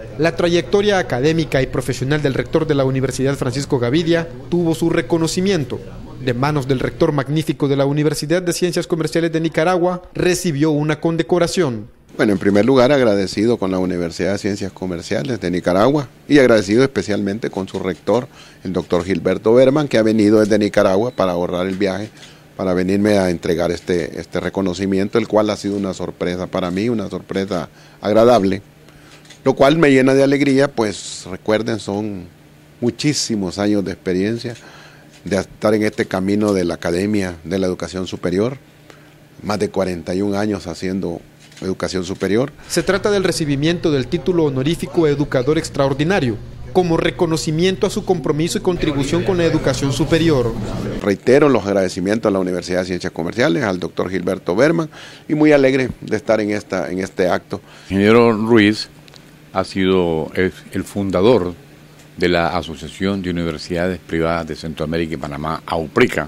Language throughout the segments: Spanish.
La trayectoria académica y profesional del rector de la Universidad Francisco Gavidia tuvo su reconocimiento. De manos del rector magnífico de la Universidad de Ciencias Comerciales de Nicaragua, recibió una condecoración. Bueno, en primer lugar agradecido con la Universidad de Ciencias Comerciales de Nicaragua y agradecido especialmente con su rector, el doctor Gilberto Berman, que ha venido desde Nicaragua para ahorrar el viaje, para venirme a entregar este reconocimiento, el cual ha sido una sorpresa para mí, una sorpresa agradable, lo cual me llena de alegría, pues recuerden, son muchísimos años de experiencia, de estar en este camino de la academia de la educación superior, más de 41 años haciendo educación superior. Se trata del recibimiento del título honorífico Educador Extraordinario, como reconocimiento a su compromiso y contribución con la educación superior. Reitero los agradecimientos a la Universidad de Ciencias Comerciales, al doctor Gilberto Berman, y muy alegre de estar en este acto. Ingeniero Ruiz ha sido el fundador de la Asociación de Universidades Privadas de Centroamérica y Panamá, AUPRICA,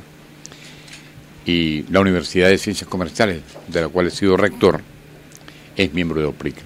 y la Universidad de Ciencias Comerciales, de la cual he sido rector, es miembro de AUPRICA.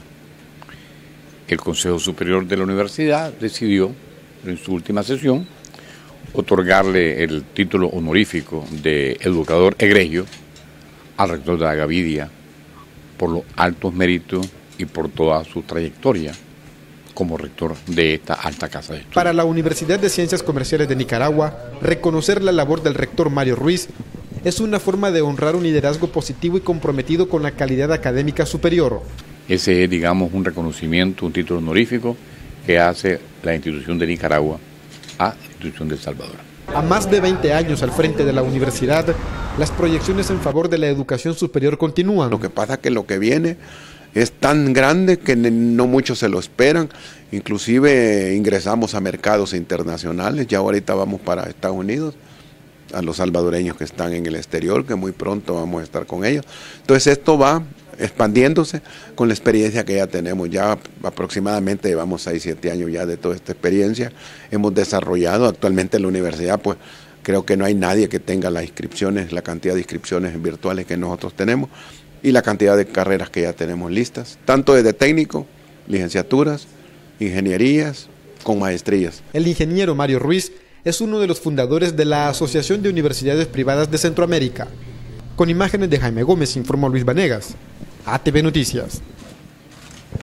El Consejo Superior de la Universidad decidió, en su última sesión, otorgarle el título honorífico de educador egregio al rector de la Gavidia por los altos méritos y por toda su trayectoria como rector de esta alta casa de estudios. Para la Universidad de Ciencias Comerciales de Nicaragua, reconocer la labor del rector Mario Ruiz es una forma de honrar un liderazgo positivo y comprometido con la calidad académica superior. Ese es, digamos, un reconocimiento, un título honorífico que hace la institución de Nicaragua a la institución de El Salvador. A más de 20 años al frente de la universidad, las proyecciones en favor de la educación superior continúan. Lo que pasa es que lo que viene es tan grande que no muchos se lo esperan, inclusive ingresamos a mercados internacionales, ya ahorita vamos para Estados Unidos, a los salvadoreños que están en el exterior, que muy pronto vamos a estar con ellos. Entonces esto va expandiéndose con la experiencia que ya tenemos, ya aproximadamente llevamos 6-7 años ya de toda esta experiencia, hemos desarrollado actualmente en la universidad, pues creo que no hay nadie que tenga las inscripciones, la cantidad de inscripciones virtuales que nosotros tenemos, y la cantidad de carreras que ya tenemos listas, tanto desde técnico, licenciaturas, ingenierías, con maestrías. El ingeniero Mario Ruiz es uno de los fundadores de la Asociación de Universidades Privadas de Centroamérica. Con imágenes de Jaime Gómez, informó Luis Vanegas, ATV Noticias.